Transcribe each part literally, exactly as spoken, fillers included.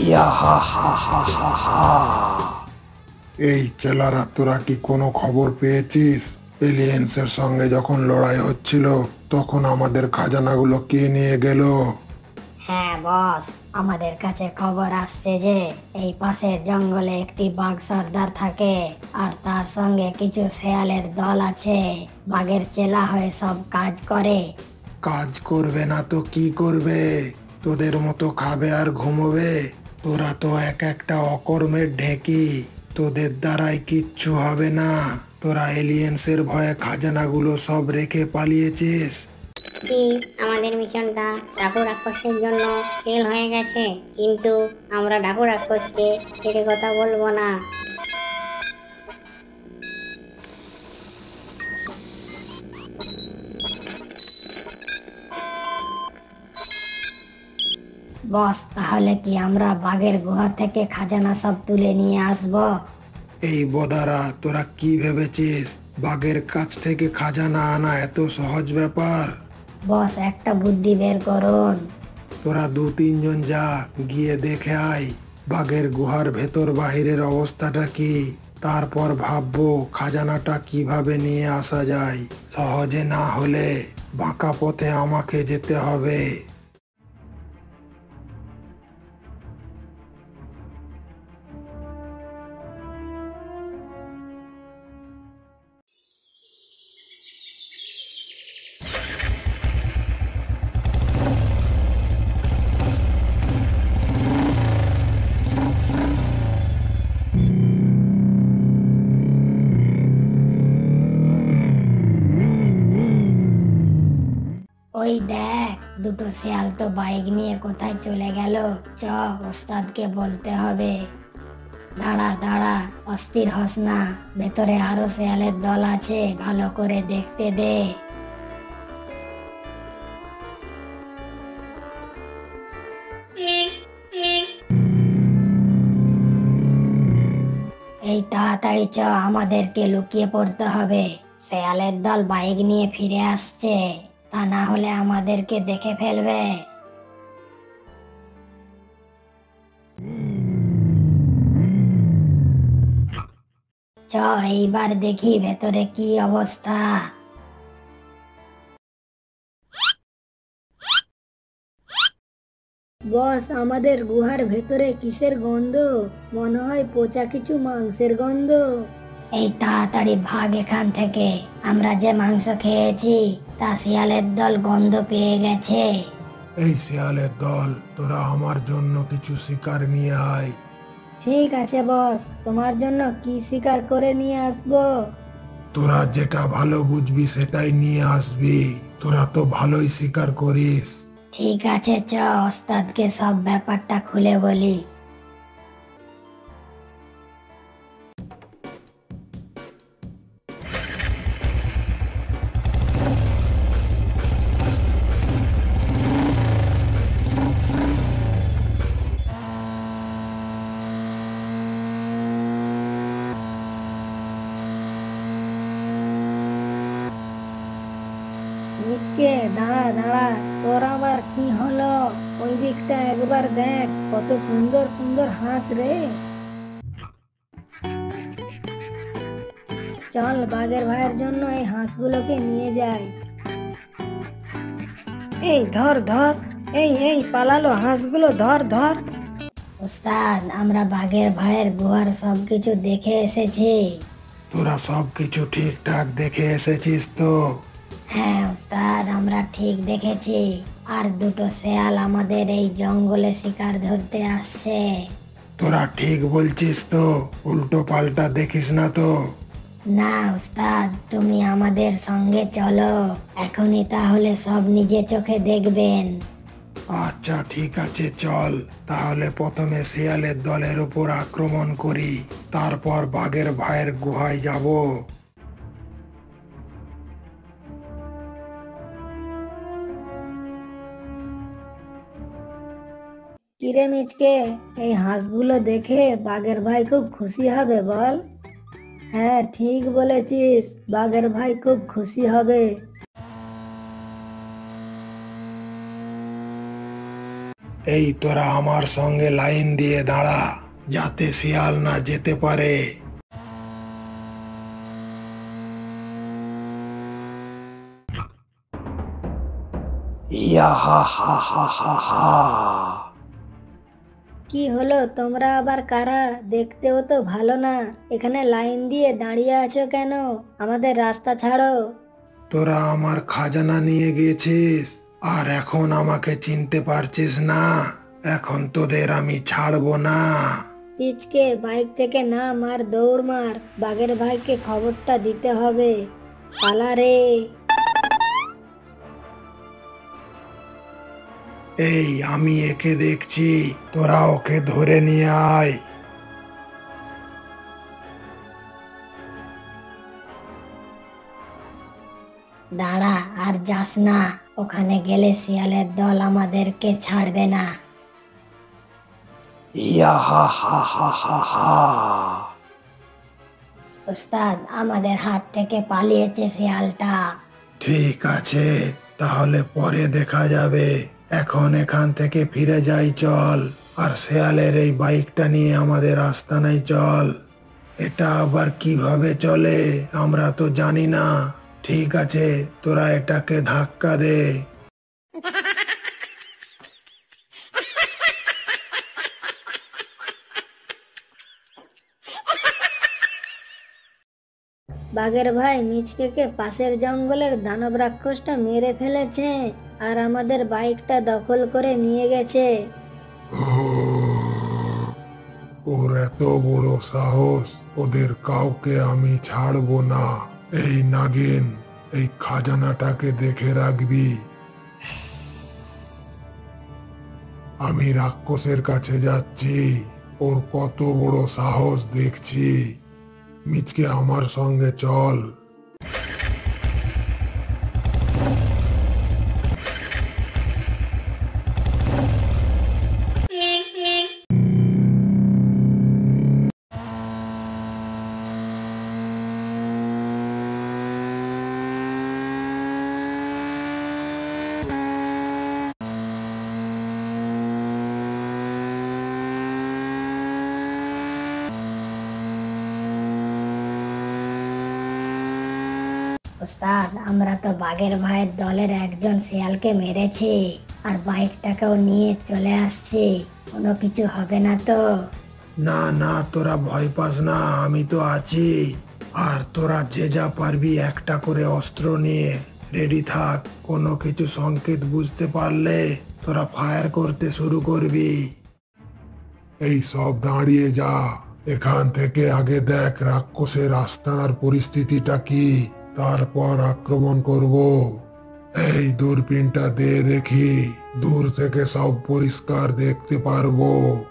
ইয়া হা হা হা হা হা। এই চেলারা, তোরা কি কোনো খবর পেয়েছিস? এলিয়েন্সের সঙ্গে যখন লড়াই হচ্ছিল তখন আমাদের খাজানাগুলো কে নিয়ে গেল? হ্যাঁ বস, আমাদের কাছে খবর আসছে যে এই পাশের জঙ্গলে একটি বাঘ সর্দার থাকে আর তার সঙ্গে কিছু শেয়ালের দল আছে। বাঘের চেলা হয়ে সব কাজ করে। কাজ করবে না তো কি করবে? তোদের মতো খাবে আর ঘুমোবে? তোরা তো এক একটা অকর্মের ঢেকি। তোদের দ্বারাই কিচ্ছু হবে না। তোরা এলিয়েন্সের ভয়ে খাজানাগুলো সব রেখে পালিয়েছিস। কি আমাদের মিশনটা ডাকু রাক্ষসের জন্য ফেল হয়ে গেছে, কিন্তু আমরা ডাকু রাক্ষসকে ছেড়ে কথা বলবো না। বস, তাহলে কি আমরা বাঘের গুহা থেকে খাজানা সব তুলে নিয়ে আসবো? এই বদারা, তোরা কি ভেবেছিস বাঘের কাছ থেকে খাজানা আনা এত সহজ ব্যাপার? বস, একটা বুদ্ধি বের করুন। তোরা দু তিনজন যা, গিয়ে দেখে আয় বাঘের গুহার ভেতর বাহিরের অবস্থাটা কি। তারপর ভাববো খাজানাটা কিভাবে নিয়ে আসা যায়। সহজে না হলে বাঁকা পথে আমাকে যেতে হবে। ওই দেখ, দুটো শেয়াল তো বাইক নিয়ে কোথায় চলে গেল। চ, ওস্তাদকে বলতে হবে। দাঁড়া দাঁড়া, অস্থির হস না। ভেতরে আরো শেয়ালের দল আছে, ভালো করে দেখতে দে। এই তাড়াতাড়ি চ, আমাদেরকে লুকিয়ে পড়তে হবে। শেয়ালের দল বাইক নিয়ে ফিরে আসছে, তা না হলে আমাদেরকে দেখে ফেলবে। চ, এইবার দেখি ভেতরে কি অবস্থা। বস, আমাদের গুহার ভেতরে কিসের গন্ধ? মনে হয় পচা কিছু মাংসের গন্ধ। এই তাড়াতাড়ি ভাগ এখান থেকে। আমরা যে মাংস খেয়েছি তা শিয়ালের দল গন্ধ পেয়ে গেছে। এই শেয়ালের দল, তোরা আমার জন্য কিছু শিকার নিয়ে আয়। ঠিক আছে বস, তোমার জন্য কি শিকার করে নিয়ে আসবো? তোরা যেটা ভালো বুঝবি সেটাই নিয়ে আসবি। তোরা তো ভালোই শিকার করিস। ঠিক আছে, চ, ওস্তাদকে সব ব্যাপারটা খুলে বলি। মিচকে, দাঁড়া দাঁড়া, তোর আবার কি হলো? ওই দিকটা একবার দেখ, কত সুন্দর সুন্দর হাঁস রে। চল, বাঘের ভাইয়ের জন্য এই হাঁসগুলোকে নিয়ে যাই। এই ধর ধর, এই এই পালালো হাঁসগুলো, ধর ধর। ওস্তাদ, আমরা বাঘের ভাইয়ের গুহার সবকিছু দেখে এসেছি। তোরা সব কিছু ঠিকঠাক দেখে এসেছিস তো? হ্যাঁ ওস্তাদ, আমরা ঠিক দেখেছি। আর দুটো শেয়াল আমাদের এই জঙ্গলে শিকার ধরতে আসছে। তোরা ঠিক বলছিস তো? উল্টো পাল্টা দেখিস না তো? না ওস্তাদ, তুমি আমাদের সঙ্গে চলো, এখনই তাহলে সব নিজে চোখে দেখবেন। আচ্ছা ঠিক আছে, চল তাহলে প্রথমে শিয়ালের দলের উপর আক্রমণ করি, তারপর বাঘের ভাইয়ের গুহায় যাব। কিরে মিচকে, এই হাঁসগুলো দেখে বাঘের ভাই খুব খুশি হবে বল? হ্যাঁ ঠিক বলেছিস, বাঘের ভাই খুব খুশি হবে। এই তোরা আমার সঙ্গে লাইন দিয়ে দাঁড়া, যাতে শিয়াল না যেতে পারে। ইয়া হা হা হা হা হা। কি হলো, তোমরা আবার কারা? দেখতেও তো ভালো না, এখানে লাইন দিয়ে দাঁড়িয়ে আছো কেন? আমাদের রাস্তা ছাড়ো। তোরা আমার খাজানা নিয়ে গেছিস, আর এখন আমাকে চিনতে পারছিস না? এখন তোদের আমি ছাড়বো না। পিচকে বাইক থেকে নাম আর দৌড় মার, বাঘের ভাইকে খবরটা দিতে হবে। পালা রে। এই আমি একে দেখছি, তোরা ওকে ধরে নিয়ে আয়। দাঁড়া, আর যাস না, ওখানে গেলে শিয়ালের দল আমাদেরকে ছাড়বে না। ইয়া হা হা হা হা হা। উস্তাদ, আমাদের হাত থেকে পালিয়েছে শিয়ালটা। ঠিক আছে, তাহলে পরে দেখা যাবে। এখন এখান থেকে ফিরে যাই চল, আর শেয়ালের এই বাইকটা নিয়ে আমাদের আস্তানায় চল। এটা আবার কিভাবে চলে আমরা তো জানি না। ঠিক আছে, তোরা এটাকে ধাক্কা দে। বাঘের ভাই মিচকেকে পাশের জঙ্গলের দানব রাক্ষসটা মেরে ফেলেছে, আর আমাদের বাইকটা দখল করে নিয়ে গেছে। ওর এত বড় সাহস, ওদের কাউকে আমি ছাড়বো না। এই নাগিন, এই খাজানাটাকে দেখে রাখবি। আমি রাক্ষসের কাছে যাচ্ছি, ওর কত বড় সাহস দেখছি। মিচকে আমার সঙ্গে চল। উস্তাদ, আমরা তো বাঘের ভাইয়ের দলের একজন শিয়ালকে মেরেছি, আর বাইকটাকেও নিয়ে চলে আসছি। কোনো কিছু হবে না তো? না না, তোরা ভয় পাস না, আমি তো আছি। আর তোরা যে যা পারবি একটা করে অস্ত্র নিয়ে রেডি থাক। কোনো কিছু সংকেত বুঝতে পারলে তোরা ফায়ার করতে শুরু করবি। এই সব দাঁড়িয়ে যা, এখান থেকে আগে দেখ রাক্ষসের আস্তানার পরিস্থিতিটা কি, তারপর আক্রমণ করব। এই দূরবীনটা দে দেখি, দূর থেকে সব পরিষ্কার দেখতে পারবো।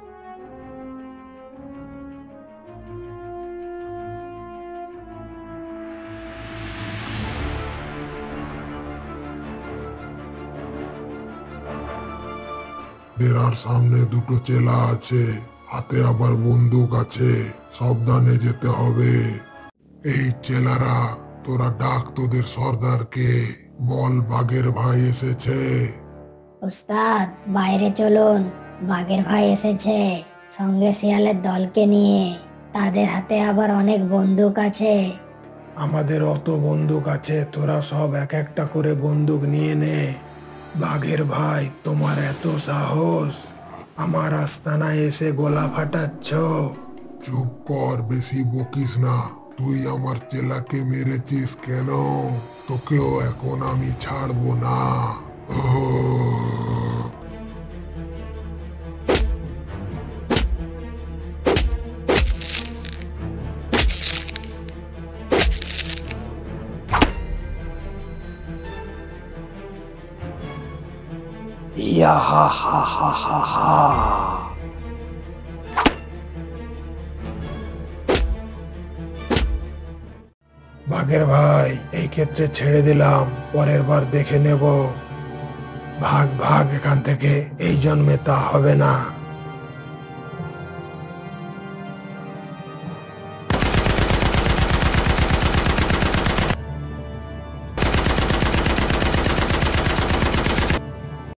বেড়ার সামনে দুটো চেলা আছে, হাতে আবার বন্দুক আছে, সাবধানে যেতে হবে। এই চেলারা, তোরা ডাক তোদের সর্দারকে, বল বাঘের ভাই এসেছে। উস্তাদ, বাইরে চলুন, বাঘের ভাই এসেছে সঙ্গে শিয়ালের দলকে নিয়ে। তাদের হাতে আবার অনেক বন্দুক আছে। আমাদের অত বন্দুক আছে, তোরা সব এক একটা করে বন্দুক নিয়ে নে। বাঘের ভাই, তোমার এত সাহস, আমার আস্তানায় এসে গলা ফাটাচ্ছ? চুপ কর, বেশি বকিস না। তুই আমার চেলাকে মেরেছিস কেন? তোকেও এখন আমি ছাড়বো না। ইয়া হা হা হা হা হা। বাঘের ভাই, এই ক্ষেত্রে ছেড়ে দিলাম, পরের বার দেখে নেব। ভাগ ভাগ এখান থেকে, এই জন্মে তা হবে না।